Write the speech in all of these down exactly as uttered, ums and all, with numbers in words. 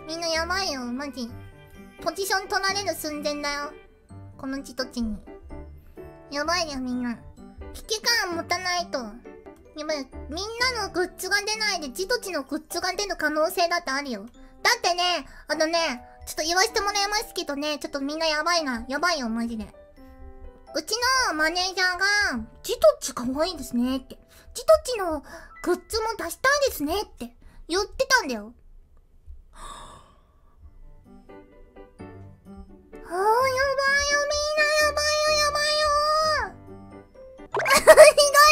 みんなやばいよ、マジ。ポジション取られる寸前だよ。このちとちに。やばいよ、みんな。危機感持たないと。やばい。みんなのグッズが出ないで、ちとちのグッズが出る可能性だってあるよ。だってね、あのね、ちょっと言わせてもらいますけどね、ちょっとみんなやばいな。やばいよ、マジで。うちのマネージャーが、ちとち可愛いですねって。ちとちのグッズも出したいですねって言ってたんだよ。あー、やばいよ、みんなやばいよ、やばいよひどい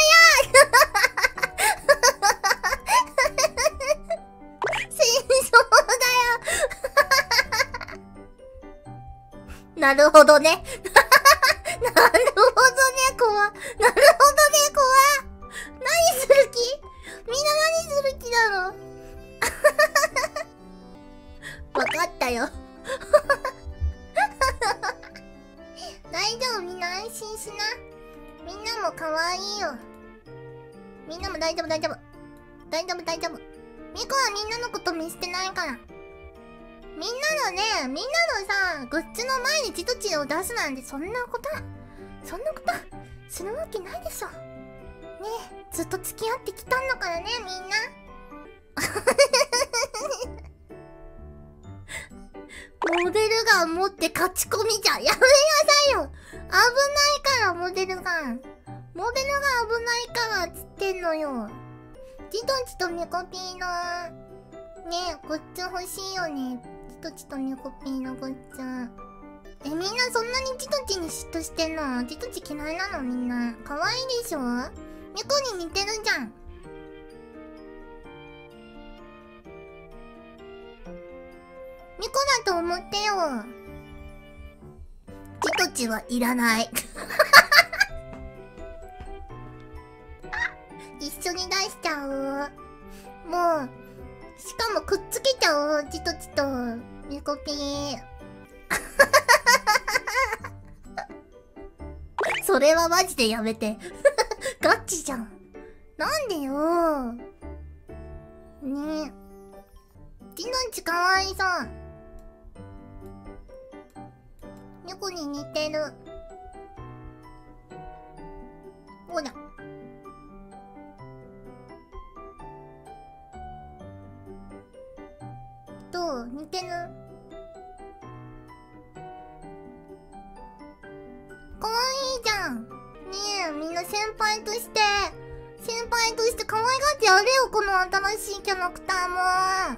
や戦争だよなるほどね。なるほどね、怖。なるほどね、怖。何する気？みんな何する気なのわかったよ。大丈夫、みんな安心しな。みんなも可愛いよ。みんなも大丈夫、大丈夫。大丈夫、大丈夫。ミコはみんなのこと見捨てないから。みんなのね、みんなのさ、グッズの前にちとちを出すなんて、そんなこと、そんなこと、するわけないでしょ。ねえ、ずっと付き合ってきたんだからね、みんな。モデルガン持って勝ち込みじゃん。やめなさいよ。危ないから、モデルガン。モデルガン危ないから、つってんのよ。ちとちとミコピーの、ねえ、グッズ欲しいよね。ちとちとミコピーのグッズ。え、みんなそんなにちとちに嫉妬してんの？ちとち嫌いなのみんな。可愛いでしょ？ミコに似てるじゃん。ミコだと思ってよ。ちとちはいらない。一緒に出しちゃう。もう、しかもくっつけちゃう。ちとちとミコピー。それはマジでやめて。ガチじゃん。なんでよ。ねえ。ちとちかわいそう。猫に似てる。ほら。どう？似てる？かわいいじゃん。ねえ、みんな先輩として、先輩として可愛がってやれよ、この新しいキャラクターも。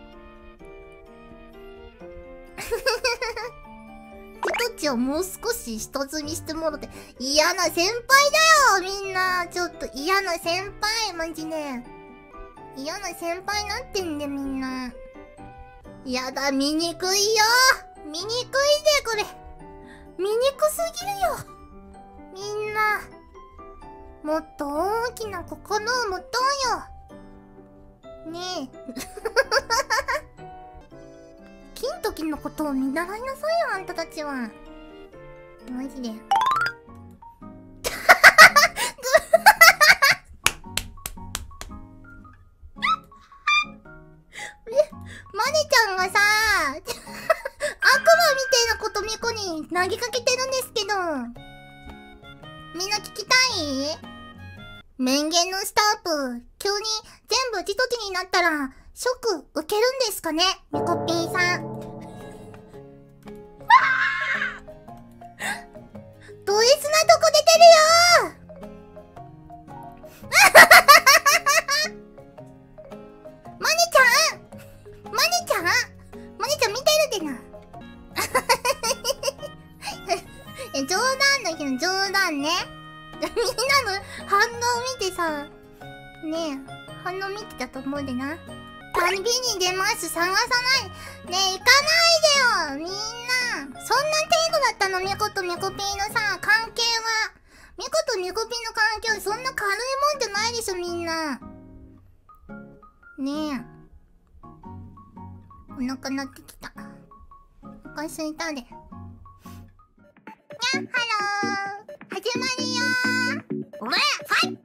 ちとちをもう少し下積みしてもろて。嫌な先輩だよ、みんな。ちょっと嫌な先輩、マジで。嫌な先輩になってんで、みんな。やだ、見にくいよ。見にくいで、これ。見にくすぎるよ。みんな。もっと大きな心を持とうよ。ねえ。金時のことを見習いなさいよ、あんたたちは。マジで。マネちゃんがさ、悪魔みたいなことミコに投げかけてるんですけど、みんな聞きたい？面言のスタープ、急に全部ちとちになったら、ショック受けるんですかね、ミコピーさん。ド S なとこ出てるよマネちゃんマネちゃんマネちゃん見てるでな。冗談だけど冗談ね。みんなの反応見てさ、ねえ、反応見てたと思うでな。旅に出ます、探さない。ねえ、行かないでよ、みんな。そんな程度だったの、ミコとミコピーのさ、関係は。ミコとミコピーの関係はそんな軽いもんじゃないでしょ、みんな。ねえ。お腹鳴ってきた。お腹すいたで。にゃっ、ハロー。始まるよー。おれ、はい。